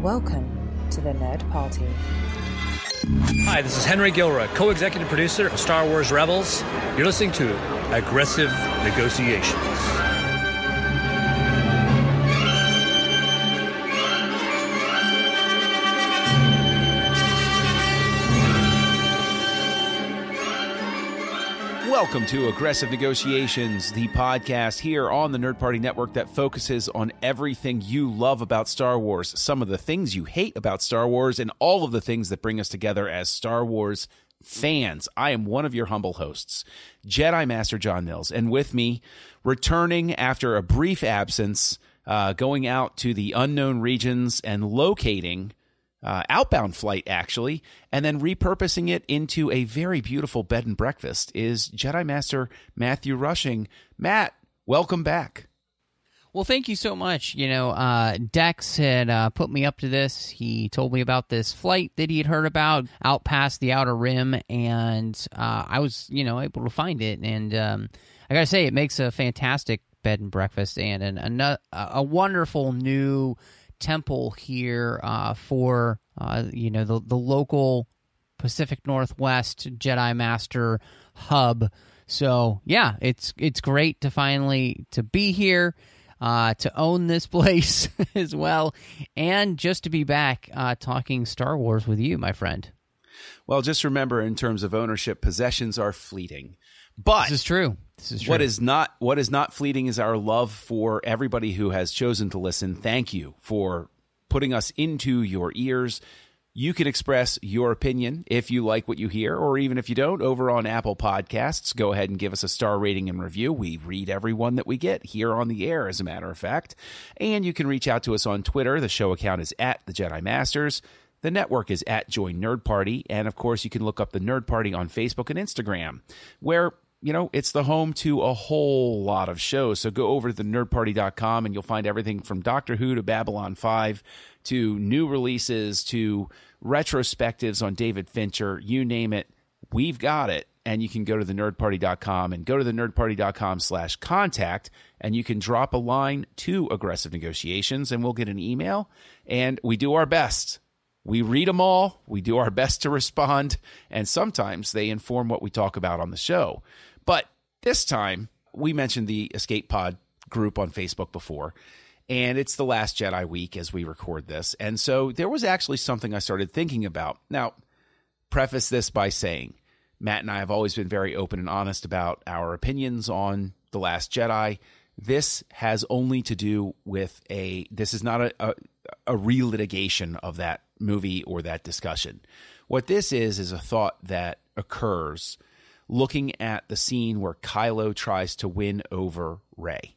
Welcome to the Nerd Party. Hi, this is Henry Gilroy, co-executive producer of Star Wars Rebels. You're listening to Aggressive Negotiations. Welcome to Aggressive Negotiations, the podcast here on the Nerd Party Network that focuses on everything you love about Star Wars, some of the things you hate about Star Wars, and all of the things that bring us together as Star Wars fans. I am one of your humble hosts, Jedi Master John Mills, and with me, returning after a brief absence, going out to the unknown regions and locating outbound flight, actually, and then repurposing it into a very beautiful bed and breakfast is Jedi Master Matthew Rushing. Matt, welcome back. Well, thank you so much. Dex had put me up to this. He told me about this flight that he had heard about out past the Outer Rim, and I was, able to find it. And I got to say, it makes a fantastic bed and breakfast and a wonderful new temple here for the local Pacific Northwest Jedi Master hub. So yeah, it's great to finally to be here, to own this place as well, and just to be back talking Star Wars with you, my friend. Well, just remember, in terms of ownership, possessions are fleeting. But this is true. What is not fleeting is our love for everybody who has chosen to listen. Thank you for putting us into your ears. You can express your opinion if you like what you hear, or even if you don't, over on Apple Podcasts. Go ahead and give us a star rating and review. We read every one that we get here on the air, as a matter of fact. And you can reach out to us on Twitter. The show account is @TheJediMasters. The network is @JoinNerdParty. And, of course, you can look up the Nerd Party on Facebook and Instagram, where it's the home to a whole lot of shows. So go over to thenerdparty.com and you'll find everything from Doctor Who to Babylon 5 to new releases to retrospectives on David Fincher. You name it, we've got it. And you can go to thenerdparty.com and go to thenerdparty.com/contact, and you can drop a line to Aggressive Negotiations and we'll get an email. And we do our best. We read them all. We do our best to respond. And sometimes they inform what we talk about on the show. But this time, we mentioned the Escape Pod group on Facebook before, and it's the Last Jedi week as we record this. And so there was actually something I started thinking about. Now, preface this by saying, Matt and I have always been very open and honest about our opinions on The Last Jedi. This has only to do with this is not a relitigation of that movie or that discussion. What this is a thought that occurs looking at the scene where Kylo tries to win over Rey.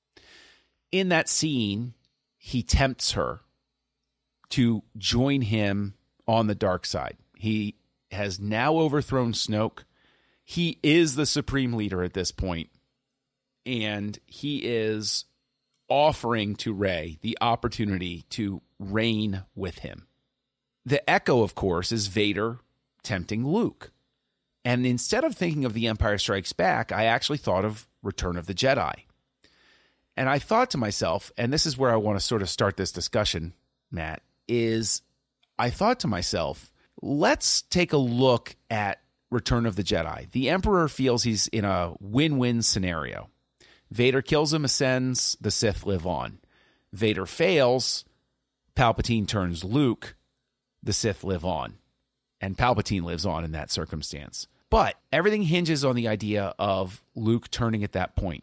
In that scene, he tempts her to join him on the dark side. He has now overthrown Snoke. He is the supreme leader at this point, and he is offering to Rey the opportunity to reign with him. The echo, of course, is Vader tempting Luke. And instead of thinking of The Empire Strikes Back, I actually thought of Return of the Jedi. And I thought to myself, and this is where I want to sort of start this discussion, Matt, is I thought to myself, let's take a look at Return of the Jedi. The Emperor feels he's in a win-win scenario. Vader kills him, ascends, the Sith live on. Vader fails, Palpatine turns Luke, the Sith live on. And Palpatine lives on in that circumstance. But everything hinges on the idea of Luke turning at that point.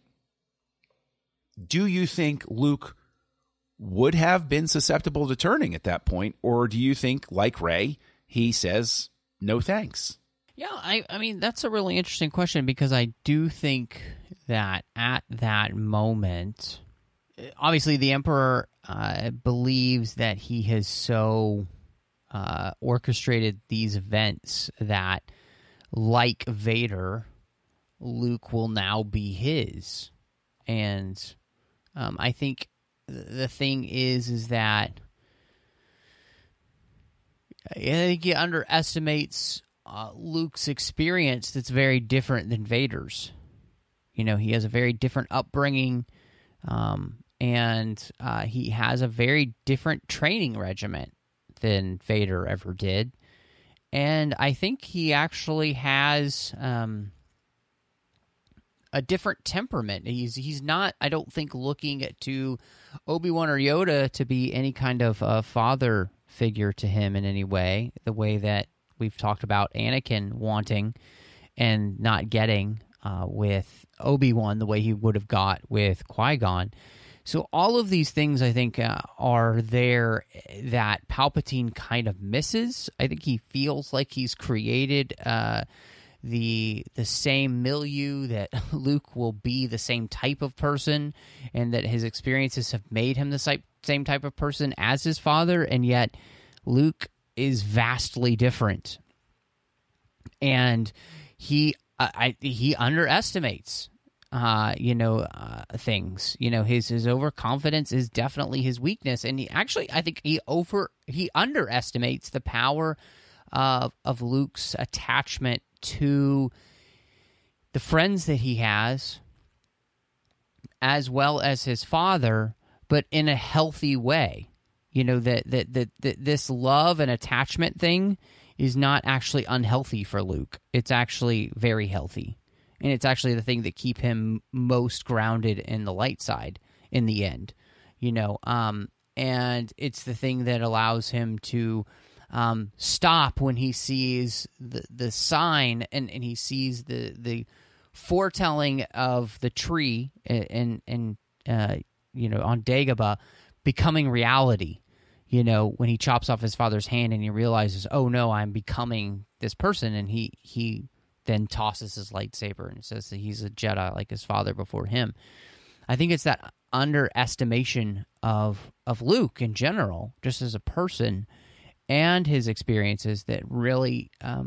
Do you think Luke would have been susceptible to turning at that point? Or do you think, like Rey, he says, no thanks? Yeah, I mean, that's a really interesting question, because I do think that at that moment, obviously the Emperor believes that he has so orchestrated these events that, like Vader, Luke will now be his. And I think the thing is that I think he underestimates Luke's experience that's very different than Vader's. He has a very different upbringing, and he has a very different training regimen than Vader ever did. And I think he actually has a different temperament. He's not, I don't think, looking to Obi-Wan or Yoda to be any kind of father figure to him in any way, the way that we've talked about Anakin wanting and not getting with Obi-Wan, the way he would have got with Qui-Gon. So all of these things, I think, are there that Palpatine kind of misses. I think he feels like he's created the same milieu, that Luke will be the same type of person, and that his experiences have made him the same type of person as his father, and yet Luke is vastly different. And he underestimates things. His overconfidence is definitely his weakness, and I think he underestimates the power of Luke's attachment to the friends that he has, as well as his father, but in a healthy way. That this love and attachment thing is not actually unhealthy for Luke. It's actually very healthy. And it's actually the thing that keep him most grounded in the light side in the end. And it's the thing that allows him to stop when he sees the sign and he sees the foretelling of the tree and on Dagobah becoming reality. When he chops off his father's hand and he realizes, oh no, I'm becoming this person, and he then tosses his lightsaber and says that he's a Jedi like his father before him. I think it's that underestimation of Luke in general, just as a person, and his experiences that really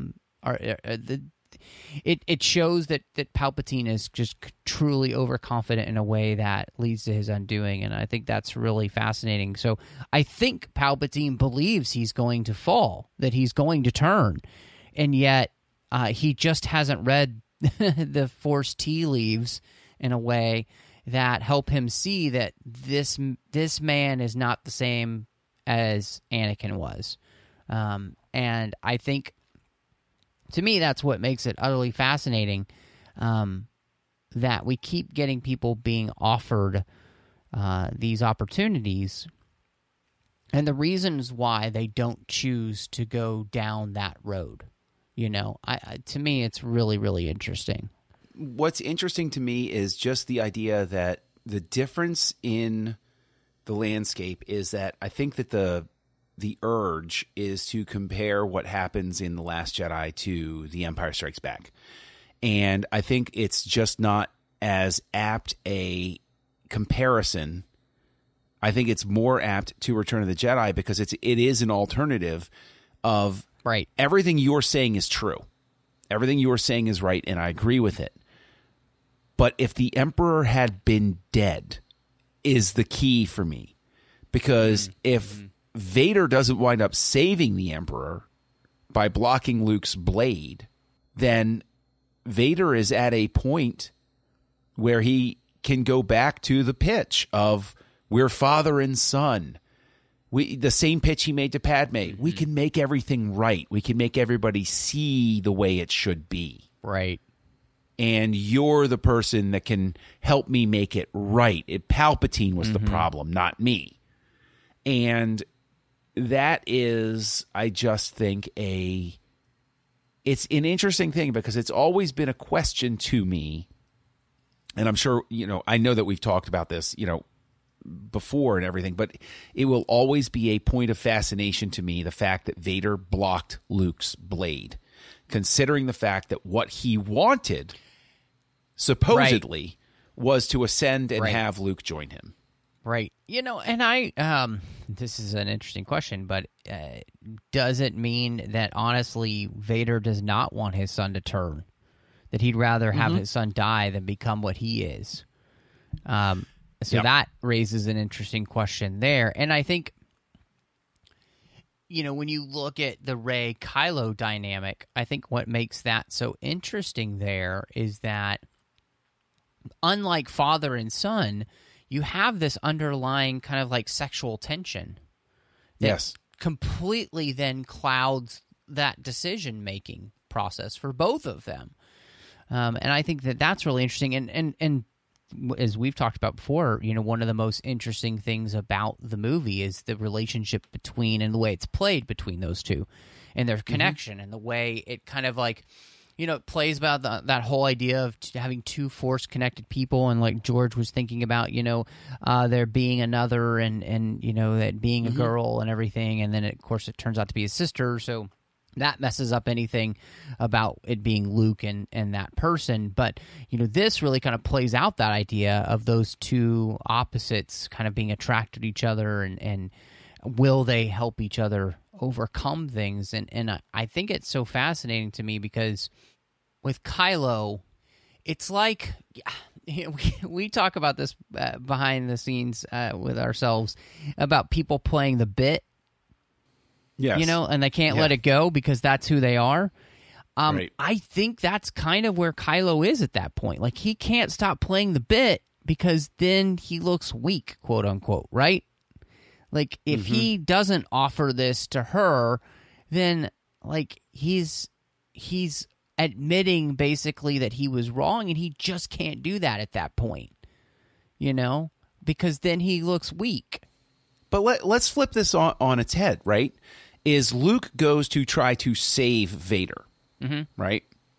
it shows that Palpatine is just truly overconfident in a way that leads to his undoing, and I think that's really fascinating. So I think Palpatine believes he's going to fall, that he's going to turn, and yet he just hasn't read the Force tea leaves in a way that help him see that this man is not the same as Anakin was. And I think, to me, that's what makes it utterly fascinating, that we keep getting people being offered these opportunities, and the reasons why they don't choose to go down that road. To me, it's really, really interesting. What's interesting to me is just the idea that the difference in the landscape is that I think that the urge is to compare what happens in The Last Jedi to The Empire Strikes Back. And I think it's just not as apt a comparison. I think it's more apt to Return of the Jedi because it is an alternative of right. Everything you're saying is true. Everything you're saying is right, and I agree with it. But if the Emperor had been dead is the key for me. Because if Vader doesn't wind up saving the Emperor by blocking Luke's blade, then Vader is at a point where he can go back to the pitch of we're father and son. The same pitch he made to Padme. We can make everything right. We can make everybody see the way it should be. Right. And you're the person that can help me make it right. Palpatine was the problem, not me. And that is, I just think, it's an interesting thing because it's always been a question to me. And I'm sure, I know that we've talked about this, before and everything, but it will always be a point of fascination to me, the fact that Vader blocked Luke's blade, considering the fact that what he wanted, supposedly, was to ascend and have Luke join him. Right. And I, this is an interesting question, but does it mean that, honestly, Vader does not want his son to turn? That he'd rather have his son die than become what he is? So that raises an interesting question there. And I think, when you look at the Rey-Kylo dynamic, I think what makes that so interesting there is that, unlike father and son, you have this underlying kind of like sexual tension that Yes. completely then clouds that decision-making process for both of them. And I think that that's really interesting. And as we've talked about before, one of the most interesting things about the movie is the relationship between and the way it's played between those two and their connection and the way it kind of like, it plays about that whole idea of having two force-connected people, and like George was thinking about, there being another and that being a girl and everything, and then of course it turns out to be his sister, so that messes up anything about it being Luke and that person. But, this really kind of plays out that idea of those two opposites kind of being attracted to each other and will they help each other overcome things. And I think it's so fascinating to me because with Kylo, it's like we talk about this behind the scenes with ourselves about people playing the bit. Yes. And they can't let it go because that's who they are. Right. I think that's kind of where Kylo is at that point. Like, he can't stop playing the bit because then he looks weak, quote unquote, right? Like, if he doesn't offer this to her, then, like, he's admitting basically that he was wrong, and he just can't do that at that point, because then he looks weak. But let's flip this on its head, right? Is Luke goes to try to save Vader, right?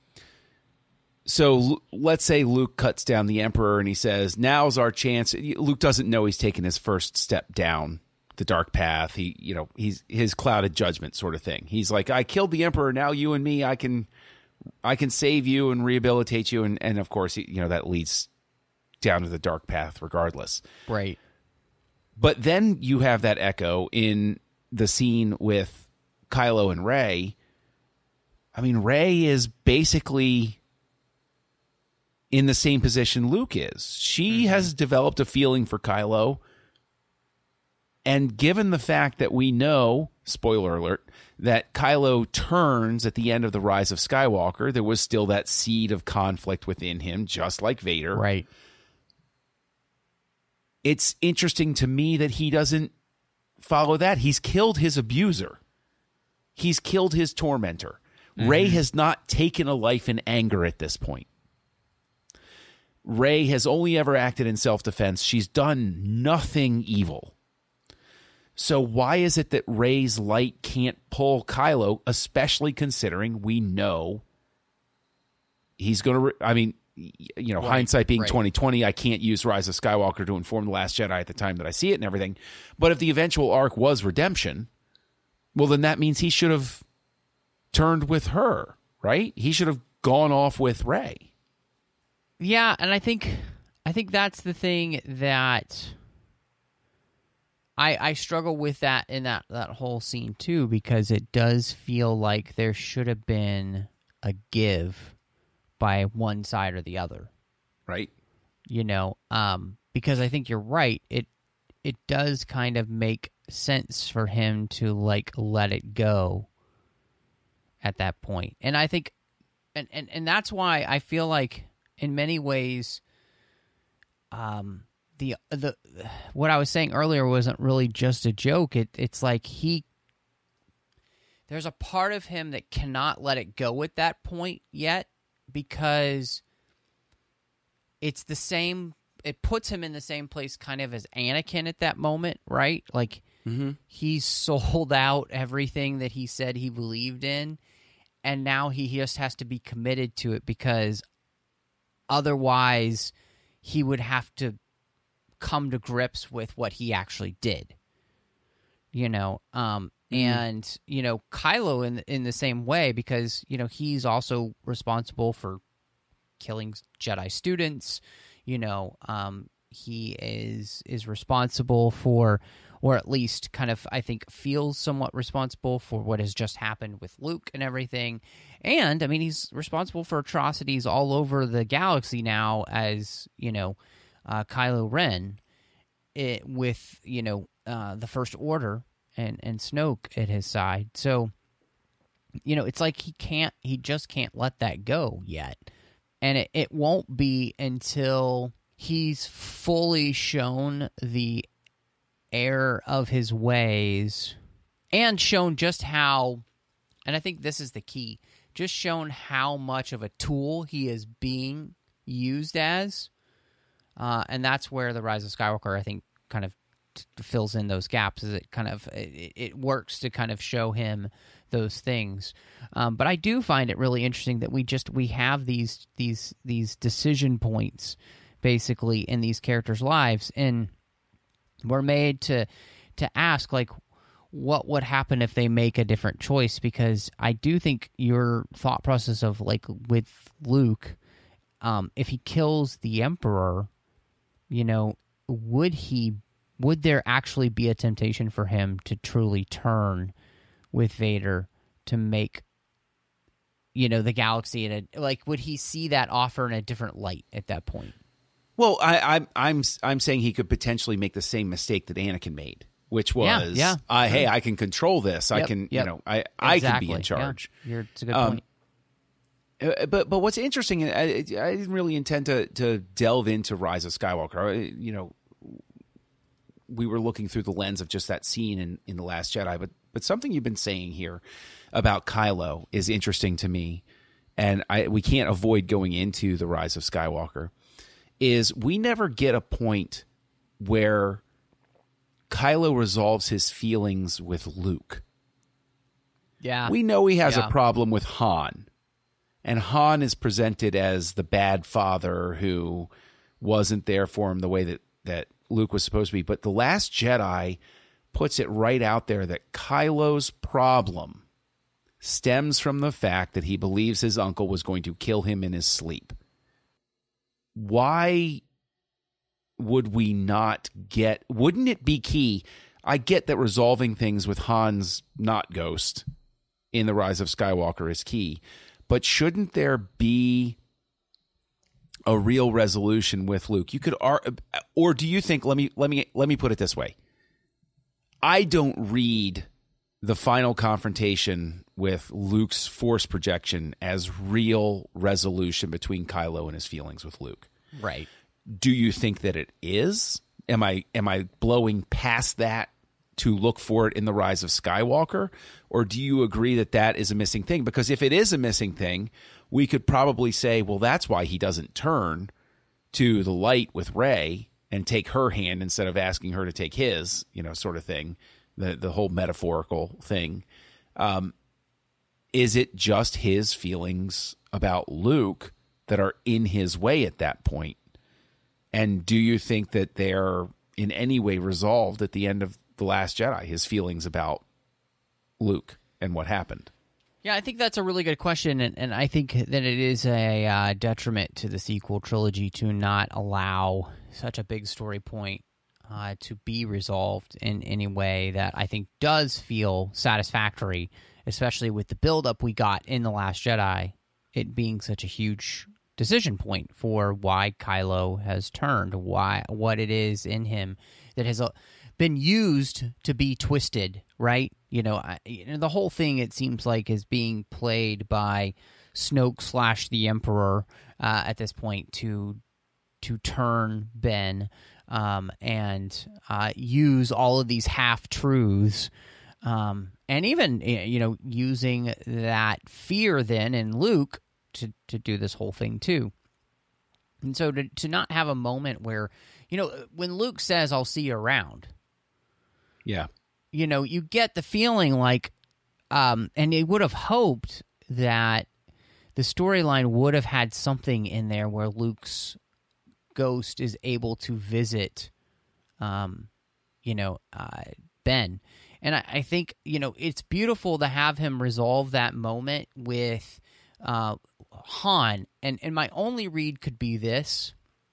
So let's say Luke cuts down the Emperor and he says, now's our chance. Luke doesn't know he's taken his first step down the dark path. He's his clouded judgment sort of thing. He's like, I killed the Emperor. Now you and me, I can save you and rehabilitate you. And of course, that leads down to the dark path regardless. Right. But then you have that echo in the scene with Kylo and Rey. I mean, Rey is basically in the same position Luke is. She has developed a feeling for Kylo. And given the fact that we know, spoiler alert, that Kylo turns at the end of The Rise of Skywalker, there was still that seed of conflict within him, just like Vader. Right. It's interesting to me that he doesn't follow that. He's killed his abuser. He's killed his tormentor. Rey has not taken a life in anger at this point. Rey has only ever acted in self-defense. She's done nothing evil. So why is it that Rey's light can't pull Kylo, especially considering we know he's going to... hindsight being 2020, I can't use Rise of Skywalker to inform The Last Jedi at the time that I see it and everything. But if the eventual arc was redemption, well, then that means he should have turned with her, right? He should have gone off with Rey. Yeah, and I think that's the thing that I struggle with that in that whole scene too, because it does feel like there should have been a give by one side or the other. Right. Because I think you're right. It does kind of make sense for him to like let it go at that point. And I think and that's why I feel like in many ways the what I was saying earlier wasn't really just a joke. It's like there's a part of him that cannot let it go at that point yet, because it's the same, it puts him in the same place kind of as Anakin at that moment, right? Like, he's sold out everything that he said he believed in, and now he just has to be committed to it, because otherwise he would have to come to grips with what he actually did. And, Kylo in the same way, because, he's also responsible for killing Jedi students. He is responsible for, or at least kind of, I think, feels somewhat responsible for what has just happened with Luke and everything. And, I mean, he's responsible for atrocities all over the galaxy now as, Kylo Ren, with, the First Order and Snoke at his side. So, it's like he just can't let that go yet. And it won't be until he's fully shown the error of his ways and shown just how, and I think this is the key, just shown how much of a tool he is being used as. And that's where the Rise of Skywalker, I think, kind of fills in those gaps. Is it kind of it works to kind of show him those things. But I do find it really interesting that we have these decision points basically in these characters' lives, and we're made to ask, like, what would happen if they make a different choice? Because I do think your thought process of, like, with Luke, if he kills the Emperor, you know, would there actually be a temptation for him to truly turn with Vader to make, you know, the galaxy would he see that offer in a different light at that point? Well, I'm saying he could potentially make the same mistake that Anakin made, which was, hey, I can control this. I can, you know, I can be in charge. Yeah. It's a good point. But what's interesting, I didn't really intend to delve into Rise of Skywalker. You know, we were looking through the lens of just that scene in The Last Jedi. But something you've been saying here about Kylo is interesting to me, and we can't avoid going into The Rise of Skywalker, is we never get a point where Kylo resolves his feelings with Luke. Yeah. We know he has a problem with Han. And Han is presented as the bad father who wasn't there for him the way that Luke was supposed to be. But The Last Jedi puts it right out there that Kylo's problem stems from the fact that he believes his uncle was going to kill him in his sleep. Why would we not get... Wouldn't it be key? I get that resolving things with Han's not ghost in The Rise of Skywalker is key. But shouldn't there be a real resolution with Luke? You could, or do you think? Let me put it this way. I don't read the final confrontation with Luke's force projection as real resolution between Kylo and his feelings with Luke. Right. Do you think that it is? Am I blowing past that to look for it in The Rise of Skywalker? Or do you agree that that is a missing thing? Because if it is a missing thing, we could probably say, well, that's why he doesn't turn to the light with Rey and take her hand instead of asking her to take his, you know, sort of thing, the whole metaphorical thing. Is it just his feelings about Luke that are in his way at that point? And do you think that they're in any way resolved at the end of The Last Jedi, his feelings about Luke and what happened? Yeah, I think that's a really good question, and I think that it is a detriment to the sequel trilogy to not allow such a big story point to be resolved in any way that I think does feel satisfactory, especially with the buildup we got in The Last Jedi, it being such a huge decision point for why Kylo has turned, what it is in him that has been used to be twisted, right? You know, the whole thing, it seems like, is being played by Snoke / the Emperor at this point to turn Ben and use all of these half-truths, and even, you know, using that fear then in Luke to do this whole thing too. And so to not have a moment where, you know, when Luke says, "I'll see you around," yeah, you know, you get the feeling like, and they would have hoped that the storyline would have had something in there where Luke's ghost is able to visit, you know, Ben. And I think, you know, it's beautiful to have him resolve that moment with Han. And my only read could be this,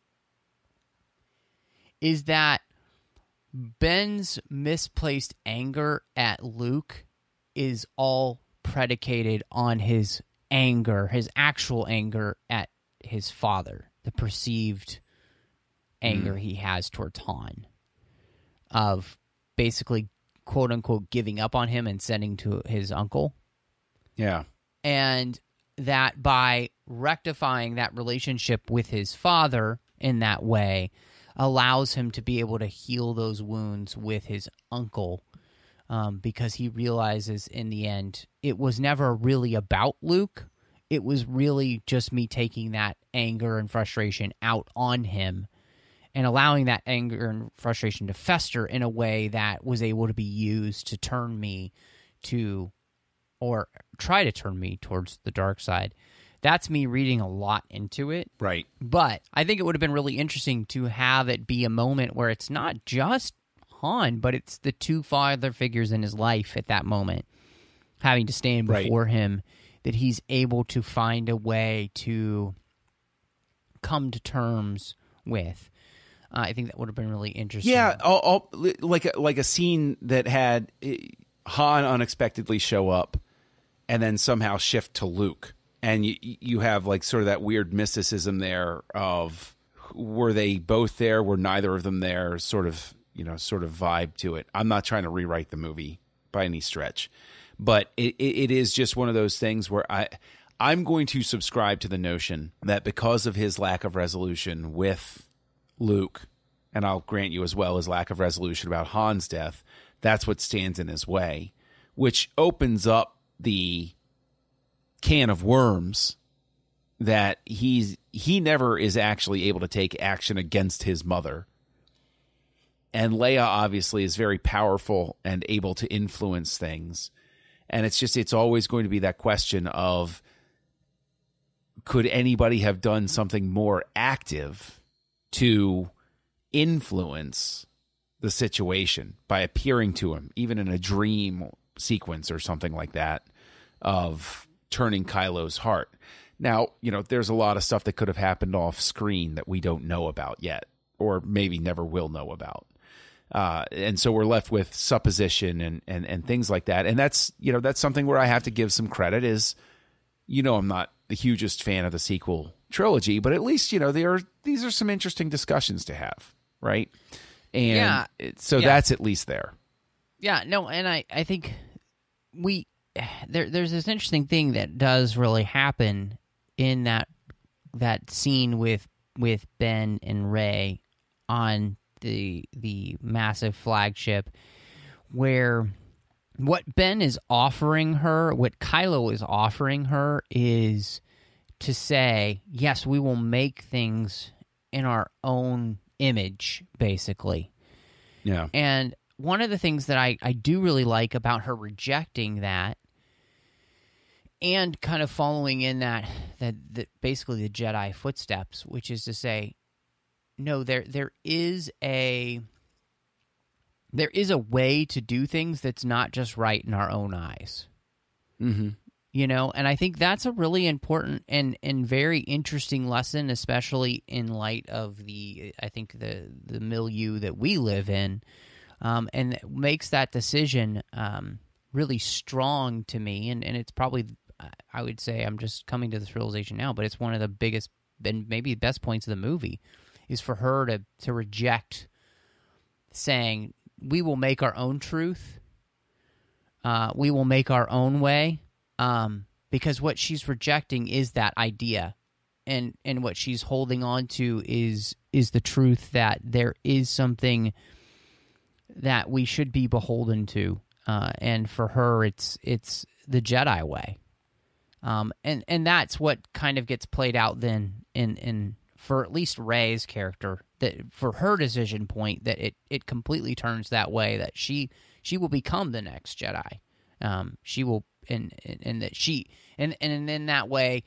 is that Ben's misplaced anger at Luke is all predicated on his anger, his actual anger at his father, the perceived anger he has towards Han, of basically, quote-unquote, giving up on him and sending to his uncle. Yeah. And that by rectifying that relationship with his father in that way allows him to be able to heal those wounds with his uncle, because he realizes in the end it was never really about Luke. It was really just me taking that anger and frustration out on him and allowing that anger and frustration to fester in a way that was able to be used to turn me to, or try to turn me towards the dark side. That's me reading a lot into it. Right. But I think it would have been really interesting to have it be a moment where it's not just Han, but it's the two father figures in his life at that moment having to stand before him, that he's able to find a way to come to terms with. I think that would have been really interesting. Yeah, like a scene that had Han unexpectedly show up and then somehow shift to Luke. And you have like sort of that weird mysticism there of, were they both there? Were neither of them there? Sort of vibe to it. I'm not trying to rewrite the movie by any stretch, but it is just one of those things where I'm going to subscribe to the notion that because of his lack of resolution with Luke, and I'll grant you as well his lack of resolution about Han's death, that's what stands in his way, which opens up the can of worms that he never is actually able to take action against his mother. And Leia obviously is very powerful and able to influence things. And it's always going to be that question of, could anybody have done something more active to influence the situation by appearing to him, even in a dream sequence or something like that, of turning Kylo's heart. Now, there's a lot of stuff that could have happened off screen that we don't know about yet, or maybe never will know about. And so we're left with supposition and things like that. And that's something where I have to give some credit is, I'm not the hugest fan of the sequel trilogy, but at least, these are some interesting discussions to have. Right. And that's at least there. Yeah, no. And I think there's this interesting thing that does really happen in that scene with Ben and Rey on the massive flagship, where what Ben is offering her, what Kylo is offering her, is to say, yes, we will make things in our own image, basically. Yeah. And one of the things that I do really like about her rejecting that, and kind of following in that basically the Jedi footsteps, which is to say, no, there is a way to do things that's not just right in our own eyes. Mm-hmm. And I think that's a really important and very interesting lesson, especially in light of the milieu that we live in, and it makes that decision really strong to me. And it's probably, I would say, I'm just coming to this realization now, but it's one of the biggest and maybe best points of the movie, is for her to reject saying, we will make our own truth, we will make our own way, because what she's rejecting is that idea, and what she's holding on to is the truth that there is something that we should be beholden to, and for her it's the Jedi way, and that's what kind of gets played out then in for at least Rey's character, that for her decision point, that it completely turns that way, that she will become the next Jedi. She will, and that she, and in that way,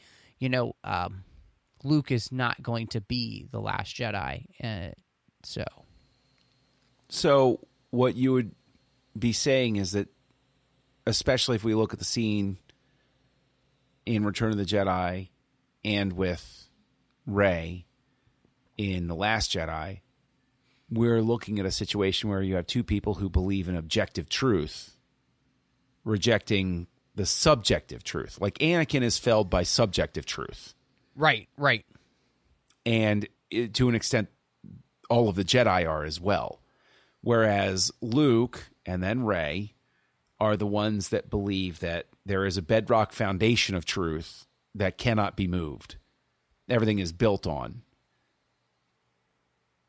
Luke is not going to be the last Jedi. So what you would be saying is that, especially if we look at the scene in Return of the Jedi and with Rey in The Last Jedi, we're looking at a situation where you have two people who believe in objective truth rejecting the subjective truth. Like Anakin is felled by subjective truth. Right. And to an extent, all of the Jedi are as well. Whereas Luke and then Rey are the ones that believe that there is a bedrock foundation of truth that cannot be moved. Everything is built on.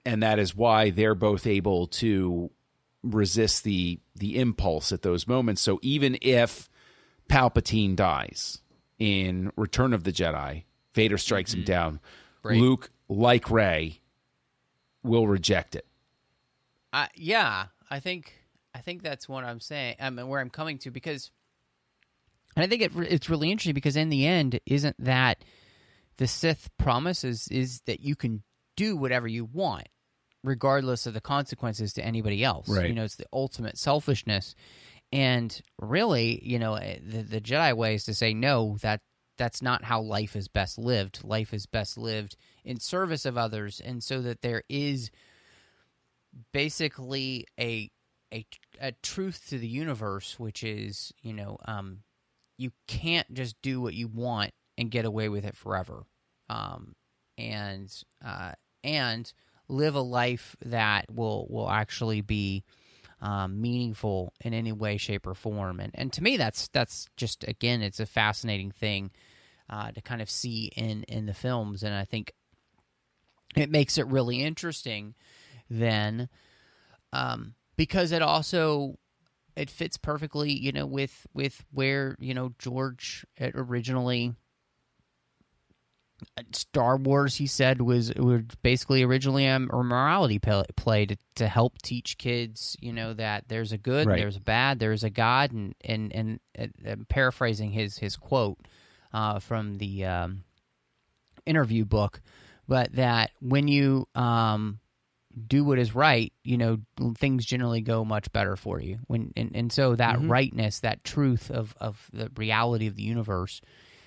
and that is why they're both able to resist the impulse at those moments. So even if Palpatine dies in Return of the Jedi, Vader strikes him down, Right. Luke, like Rey, will reject it. Yeah, I think that's what I'm saying. I mean, where I'm coming to, because, and I think it's really interesting because in the end, isn't that the Sith promise is that you can do whatever you want, regardless of the consequences to anybody else. Right. You know, it's the ultimate selfishness, and really, you know, the Jedi way is to say no. That's not how life is best lived. Life is best lived in service of others, and so that there is basically a truth to the universe, which is, you know, you can't just do what you want and get away with it forever, and live a life that will actually be meaningful in any way, shape, or form. And to me, that's just, again, it's a fascinating thing to kind of see in the films, and I think it makes it really interesting then, because it fits perfectly, you know, with where, you know, George originally, Star Wars, he said, was basically originally a morality play to help teach kids, you know, that there's a good, Right. there's a bad, there's a God, and paraphrasing his quote from the interview book, but that when you do what is right, you know, things generally go much better for you. And so that rightness, that truth of the reality of the universe,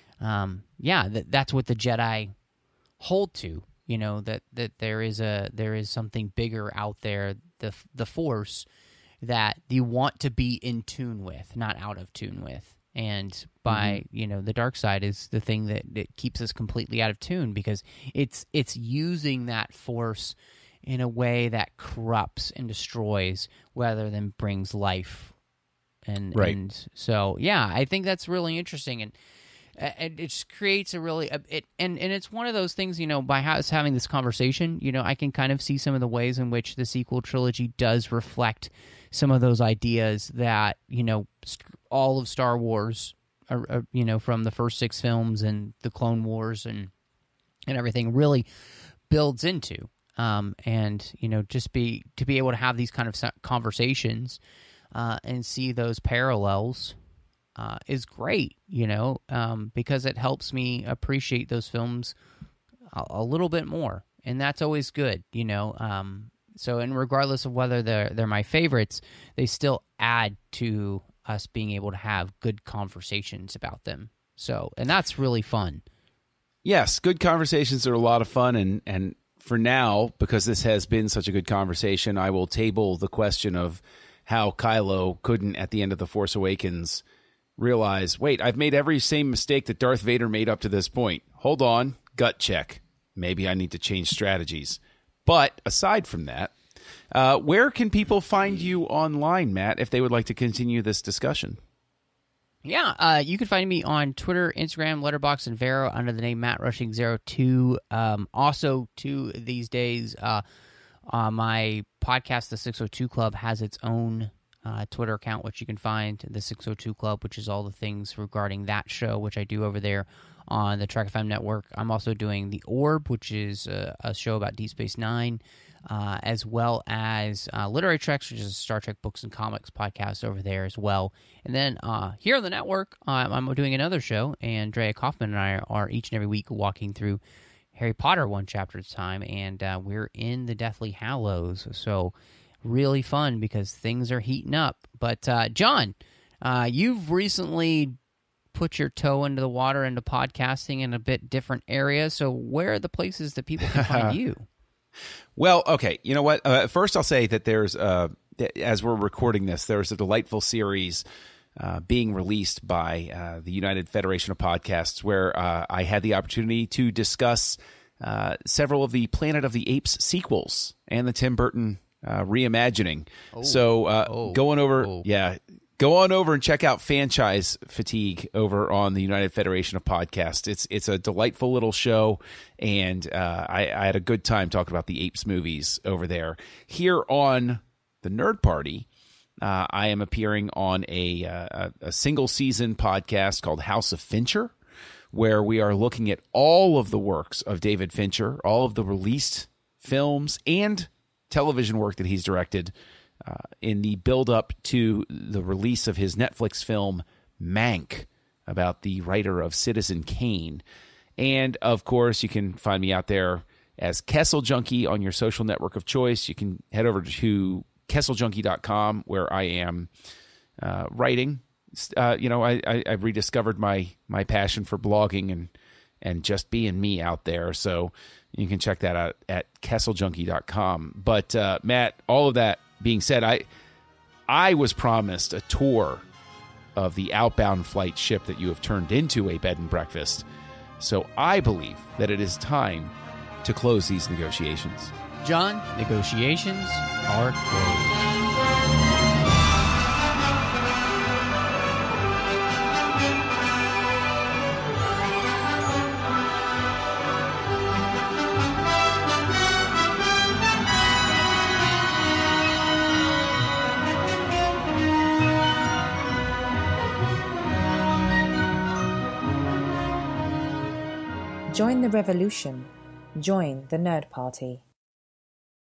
that's what the Jedi hold to. You know, that there is something bigger out there, the Force, that you want to be in tune with, not out of tune with. And by you know, the dark side is the thing that keeps us completely out of tune, because it's using that Force in a way that corrupts and destroys rather than brings life. And so, yeah, I think that's really interesting, and it just creates a really and it's one of those things, you know, by us having this conversation, you know, I can kind of see some of the ways in which the sequel trilogy does reflect some of those ideas that, you know, all of Star Wars, you know, from the first 6 films and the Clone Wars and everything really builds into. And, you know, to be able to have these kind of conversations and see those parallels is great, you know, because it helps me appreciate those films a little bit more, and that's always good, you know. So, and regardless of whether they're my favorites, they still add to us being able to have good conversations about them. So, and that's really fun. Yes, good conversations are a lot of fun, and for now, because this has been such a good conversation, I will table the question of how Kylo couldn't, at the end of The Force Awakens, realize, wait, I've made every same mistake that Darth Vader made up to this point. Hold on, gut check. Maybe I need to change strategies. But aside from that, where can people find you online, Matt, if they would like to continue this discussion? Yeah, you can find me on Twitter, Instagram, Letterboxd, and Vero under the name MattRushing02. Also, these days, my podcast, The 602 Club, has its own Twitter account, which you can find, The 602 Club, which is all the things regarding that show, which I do over there on the Trek FM network. I'm also doing The Orb, which is a show about Deep Space Nine, as well as Literary Treks, which is a Star Trek books and comics podcast over there as well. And then here on the network, I'm doing another show, and Drea Kaufman and I are each and every week walking through Harry Potter one chapter at a time, and we're in the Deathly Hallows, so really fun because things are heating up. But John, you've recently put your toe into the water into podcasting in a bit different area, so where are the places that people can find you? Well, okay, you know what? First, I'll say that there's, as we're recording this, there's a delightful series being released by the United Federation of Podcasts where I had the opportunity to discuss several of the Planet of the Apes sequels and the Tim Burton reimagining. Going over Go on over and check out Franchise Fatigue over on the United Federation of Podcasts. It's a delightful little show, and I had a good time talking about the Apes movies over there. Here on the Nerd Party, I am appearing on a single season podcast called House of Fincher, where we are looking at all of the works of David Fincher, all of the released films and television work that he's directed in the build-up to the release of his Netflix film Mank, about the writer of Citizen Kane. And, of course, you can find me out there as Kessel Junkie on your social network of choice. You can head over to kesseljunkie.com, where I am writing. I've rediscovered my passion for blogging and just being me out there. So you can check that out at kesseljunkie.com. But Matt, all of that being said, I was promised a tour of the outbound flight ship that you have turned into a bed and breakfast. So I believe that it is time to close these negotiations. John, negotiations are closed. Join the revolution. Join the Nerd Party.